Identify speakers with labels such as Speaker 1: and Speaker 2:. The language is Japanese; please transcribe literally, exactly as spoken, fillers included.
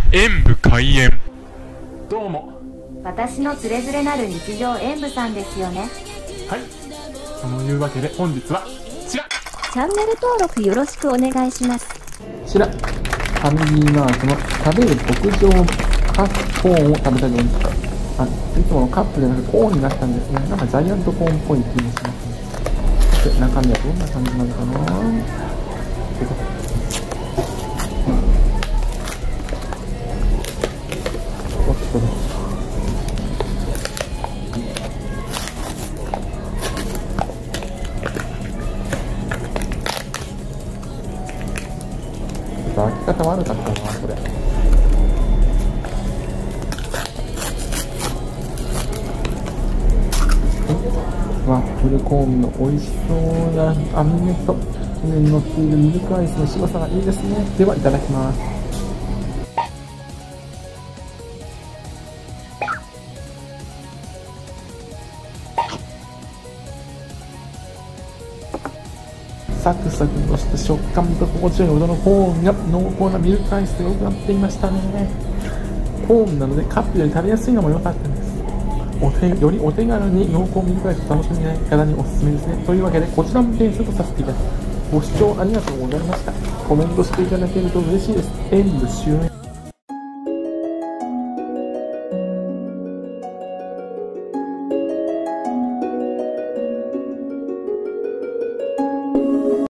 Speaker 1: 演武開演。どうも。
Speaker 2: 私のつれづれなる日常演武さんですよね。
Speaker 1: はい。そのいうわけで本日はこちら。
Speaker 2: チャンネル登録よろしくお願いします。
Speaker 3: こちら、ファミリーマートの食べる牧場カッコーンを食べたいと思います。あ、いつものカップじゃなくてコーンになったんですね。なんかジャイアントコーンっぽい気もしますね。で、中身はどんな感じなのかな。おっとです。開き方悪かったな、これ。ワッフルコーンの美味しそうな網目と上に乗っているミルクアイスの白さがいいですね。では、いただきます。サクサクとした食感と心地よいほどのコーンが濃厚なミルクアイスでよくなっていましたね。コーンなのでカップより食べやすいのも良かったです。お手よりお手軽に濃厚ミルクアイスを楽しみたい方におすすめですね。というわけでこちらも点数とさせていただきます。ご視聴ありがとうございました。コメントしていただけると嬉しいです。演武終演。